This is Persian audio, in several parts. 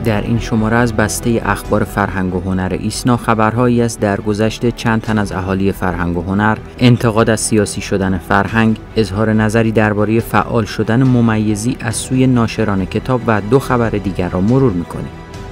در این شماره از بسته اخبار فرهنگ و هنر ایسنا خبرهایی است درگذشت چند تن از اهالی فرهنگ و هنر، انتقاد از سیاسی شدن فرهنگ، اظهار نظری درباره فعال شدن ممیزی از سوی ناشران کتاب و 2 خبر دیگر را مرور می‌کنیم.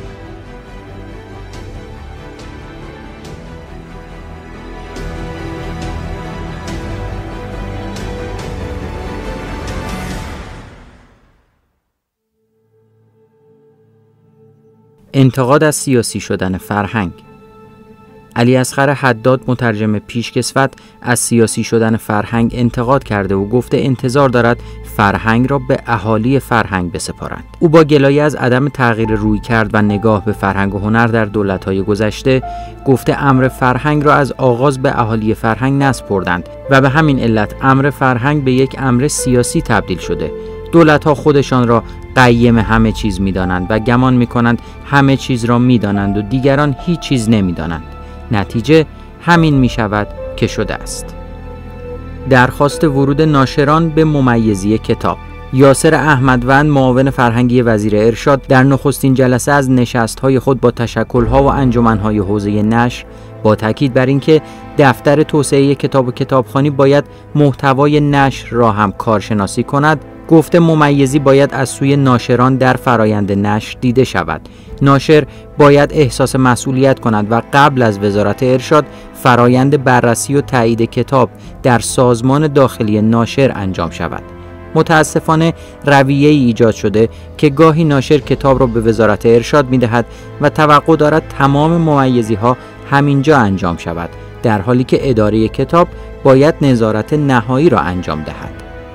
انتقاد از سیاسی شدن فرهنگ. علیاصغر حداد مترجم پیشکسوت از سیاسی شدن فرهنگ انتقاد کرده و گفته انتظار دارد فرهنگ را به اهالی فرهنگ بسپارند. او با گلایه از عدم تغییر رویکرد و نگاه به فرهنگ و هنر در دولت‌های گذشته گفته امر فرهنگ را از آغاز به اهالی فرهنگ نسپردند و به همین علت امر فرهنگ به یک امر سیاسی تبدیل شده. دولت‌ها خودشان را قیم همه چیز می‌دانند و گمان می‌کنند همه چیز را می‌دانند و دیگران هیچ چیز نمی‌دانند. نتیجه همین می‌شود که شده است. درخواست ورود ناشران به ممیزی کتاب. یاسر احمدوند معاون فرهنگی وزیر ارشاد در نخستین جلسه از نشست‌های خود با تشکل‌ها و انجمن‌های حوزه نشر با تاکید بر اینکه دفتر توسعه کتاب و کتابخوانی باید محتوای نشر را هم کارشناسی کند، گفته ممیزی باید از سوی ناشران در فرایند نشر دیده شود. ناشر باید احساس مسئولیت کند و قبل از وزارت ارشاد فرایند بررسی و تایید کتاب در سازمان داخلی ناشر انجام شود. متاسفانه رویه‌ای ایجاد شده که گاهی ناشر کتاب را به وزارت ارشاد می‌دهد و توقع دارد تمام ممیزی‌ها همینجا انجام شود، در حالی که اداره کتاب باید نظارت نهایی را انجام دهد.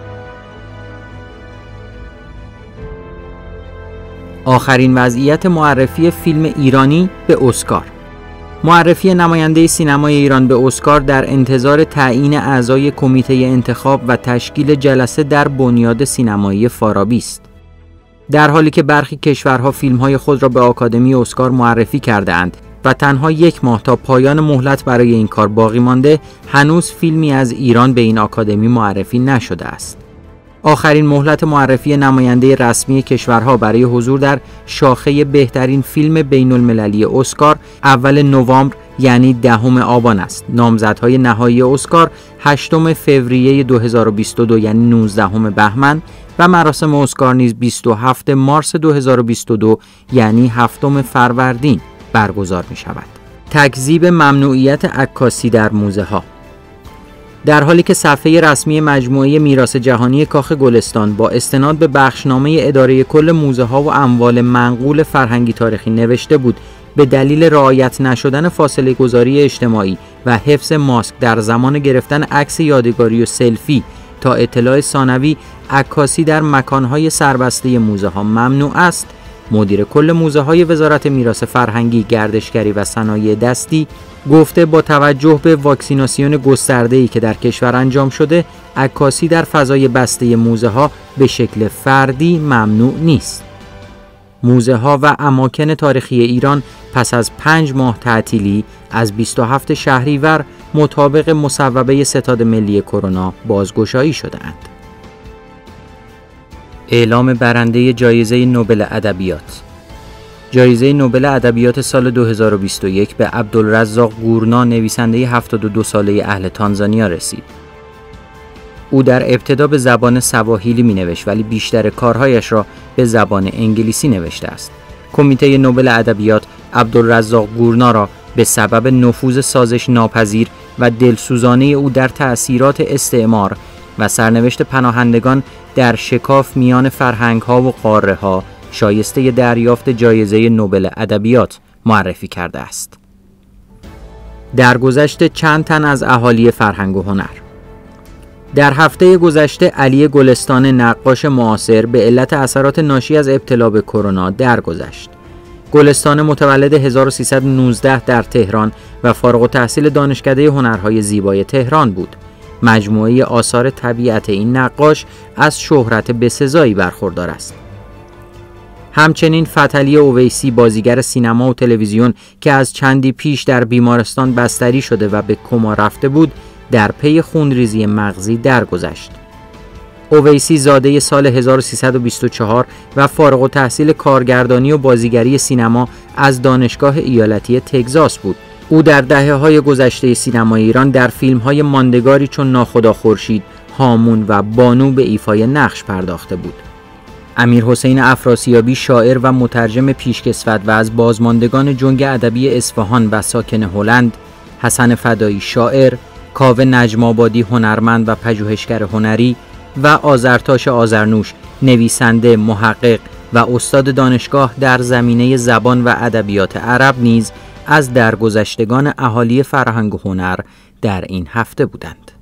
آخرین وضعیت معرفی فیلم ایرانی به اسکار. معرفی نماینده سینمای ایران به اسکار در انتظار تعیین اعضای کمیته انتخاب و تشکیل جلسه در بنیاد سینمایی فارابی است. در حالی که برخی کشورها فیلم‌های خود را به آکادمی اسکار معرفی کرده‌اند و تنها 1 ماه تا پایان مهلت برای این کار باقی مانده، هنوز فیلمی از ایران به این آکادمی معرفی نشده است. آخرین مهلت معرفی نماینده رسمی کشورها برای حضور در شاخه بهترین فیلم بین‌المللی اسکار اول نوامبر یعنی 10 آبان است. نامزدهای نهایی اسکار 8 فوریه 2022 یعنی 19 بهمن و مراسم اسکار نیز 27 مارس 2022 یعنی 7 فروردین برگزار می شود. تکذیب ممنوعیت عکاسی در موزه ها. در حالی که صفحه رسمی مجموعه میراث جهانی کاخ گلستان با استناد به بخشنامه اداره کل موزه ها و اموال منقول فرهنگی تاریخی نوشته بود به دلیل رعایت نشدن فاصله گذاری اجتماعی و حفظ ماسک در زمان گرفتن عکس یادگاری و سلفی تا اطلاع ثانوی عکاسی در مکانهای سربسته موزه ها ممنوع است، مدیر کل موزه های وزارت میراث فرهنگی، گردشگری و صنایع دستی گفته با توجه به واکسیناسیون گسترده‌ای که در کشور انجام شده، عکاسی در فضای بسته موزه ها به شکل فردی ممنوع نیست. موزه ها و اماکن تاریخی ایران پس از 5 ماه تعطیلی از 27 شهریور مطابق مصوبه ستاد ملی کرونا بازگشایی شده‌اند. اعلام برنده جایزه نوبل ادبیات. جایزه نوبل ادبیات سال 2021 به عبدالرزاق گورنا، نویسنده 72 ساله اهل تانزانیا رسید. او در ابتدا به زبان سواحیلی می‌نوشت ولی بیشتر کارهایش را به زبان انگلیسی نوشته است. کمیته نوبل ادبیات عبدالرزاق گورنا را به سبب نفوذ سازش ناپذیر و دلسوزانه او در تأثیرات استعمار و سرنوشت پناهندگان در شکاف میان فرهنگ‌ها و قاره‌ها شایسته دریافت جایزه نوبل ادبیات معرفی کرده است. درگذشت چند تن از اهالی فرهنگ و هنر. در هفته گذشته علی گلستان، نقاش معاصر، به علت اثرات ناشی از ابتلا به کرونا درگذشت. گلستان متولد 1319 در تهران و فارغ التحصیل دانشکده هنرهای زیبای تهران بود. مجموعه آثار طبیعت این نقاش از شهرت بسزایی برخوردار است. همچنین فتحعلی اویسی، بازیگر سینما و تلویزیون که از چندی پیش در بیمارستان بستری شده و به کما رفته بود، در پی خونریزی مغزی درگذشت. اویسی زاده سال 1324 و فارغ التحصیل کارگردانی و بازیگری سینما از دانشگاه ایالتی تگزاس بود. او در دهه‌های گذشته سینمای ایران در فیلم‌های ماندگاری چون ناخدا خورشید، هامون و بانو به ایفای نقش پرداخته بود. امیرحسین افراسیابی شاعر و مترجم پیشکسوت و از بازماندگان جنگ ادبی اصفهان و ساکن هلند، حسن فدایی شاعر، کاوه نجم‌آبادی هنرمند و پژوهشگر هنری و آذرتاش آذرنوش نویسنده، محقق و استاد دانشگاه در زمینه زبان و ادبیات عرب نیز از درگذشتگان اهالی فرهنگ و هنر در این هفته بودند.